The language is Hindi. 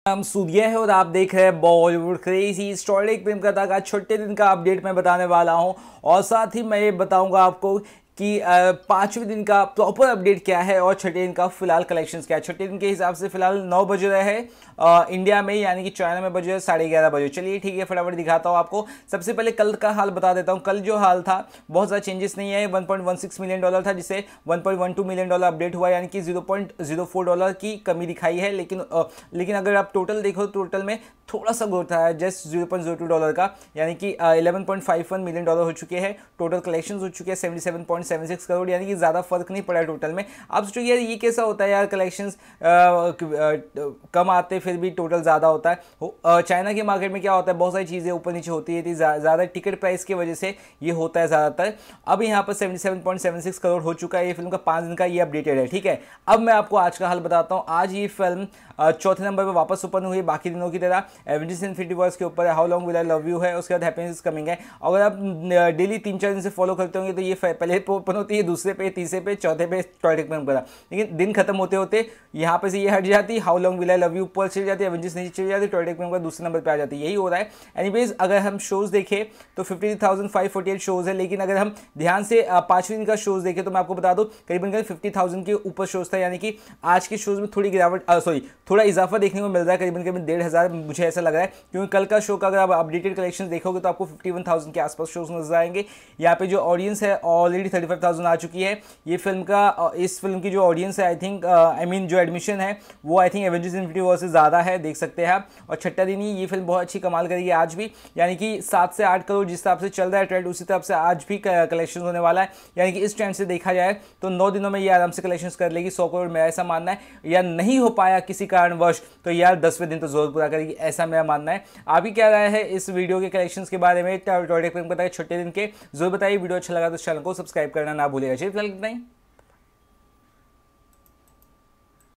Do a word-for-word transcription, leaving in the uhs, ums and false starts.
हम सूर्य है और आप देख रहे हैं बॉलीवुड क्रेजी स्टोरी। प्रेम कथा का छठे दिन का अपडेट मैं बताने वाला हूं और साथ ही मैं ये बताऊंगा आपको कि पांचवें दिन का प्रॉपर अपडेट क्या है और छठे दिन का फिलहाल कलेक्शंस क्या है। छठे दिन के हिसाब से फिलहाल नौ बज रहे हैं इंडिया में, यानी कि चाइना में बजे साढ़े ग्यारह बजे। चलिए ठीक है, फटाफट दिखाता हूँ आपको। सबसे पहले कल का हाल बता देता हूँ। कल जो हाल था बहुत ज़्यादा चेंजेस नहीं है। One point one six million dollar था जिसे one point one two million dollar update हुआ, यानी कि zero point zero four dollar की कमी दिखाई है। लेकिन आ, लेकिन अगर आप टोटल देखो तो टोटल में थोड़ा सा ग्रोथ है, just zero point zero two dollar का, यानी कि eleven point five one million dollar हो चुके हैं। टोटल कलेक्शन हो चुके हैं seventy seven point seven six crore, यानी कि ज़्यादा फर्क नहीं पड़ा है टोटल में। आप सोचो यार ये कैसा होता है यार, कलेक्शंस कम आते फिर भी टोटल ज़्यादा होता है। चाइना के मार्केट में क्या होता है, बहुत सारी चीज़ें ऊपर नीचे होती है, ज़्यादा टिकट प्राइस की वजह से ये होता है ज़्यादातर। अब यहाँ पर seventy seven point seven six crore हो चुका है। ये फिल्म का पाँच दिन का ये अपडेटेड है, ठीक है। अब मैं आपको आज का हाल बताता हूँ। आज ये फिल्म चौथे नंबर पर वापस ओपन हुई बाकी दिनों की तरह। एवेंजर्स इन्फिनिटी वॉर्स के ऊपर how long will I love you है, उसके बाद हैप्पीनेस इज कमिंग है। अगर आप डेली तीन चार दिन से फॉलो करते होंगे तो ये पहले पे ओपन होती है, दूसरे पे, तीसरे पे, चौथे पे टॉयलेट में करा, लेकिन दिन खत्म होते होते यहाँ पे से ये हट जाती है, how long will I love you ऊपर चली जाती है, एवेंजर्स नीचे चली जाती है, टॉयलेट में दूसरे नंबर पे आ जाती है। यही हो रहा है। एनीवेज अगर हम शोज देखें तो fifty thousand five forty eight shows है, लेकिन अगर हम ध्यान से पांचवें दिन का शोज देखें तो मैं आपको बता दूं करीबन करीब फिफ्टी थाउजेंड के ऊपर शोज था, यानी कि आज के शोज में थोड़ी गिरावट सॉरी थोड़ा इजाफा देखने को मिल रहा है, करीबन करीबन डेढ़ हज़ार मुझे ऐसा लग रहा है। क्योंकि कल का शो का अगर आप अपडेटेड कलेक्शन देखोगे तो आपको फिफ्टी वन थाउजेंड के आसपास शोज नजर आएंगे। यहाँ पे जो ऑडियंस है ऑलरेडी थर्टी फाइव थाउजेंड आ चुकी है। ये फिल्म का इस फिल्म की जो ऑडियंस है आई थिंक आई मीन जो एडमिशन है वो I think Avengers Infinity War से ज़्यादा है, देख सकते हैं आप। और छठा दिन ही ये फिल्म बहुत अच्छी कमाल करेगी आज भी, यानी कि सात से आठ करोड़ जिस हिसाब से चल रहा है ट्रेंड उसी तरफ से आज भी कलेक्शन होने वाला है। यानी कि इस ट्रेंड से देखा जाए तो नौ दिनों में ये आराम से कलेक्शन कर लेगी सौ करोड़, मेरा ऐसा मानना है। या नहीं हो पाया किसी कारणवश तो यार दसवें दिन तो जोर पूरा करेगी, ऐसा मेरा मानना है। आपकी क्या राय है इस वीडियो के कलेक्शंस के बारे में, टॉयलेट प्रेम कथा के छठे दिन के, जोर बताइए। वीडियो अच्छा लगा तो चैनल को सब्सक्राइब करना ना भूलिएगा। चलिए फिलहाल इतना ही।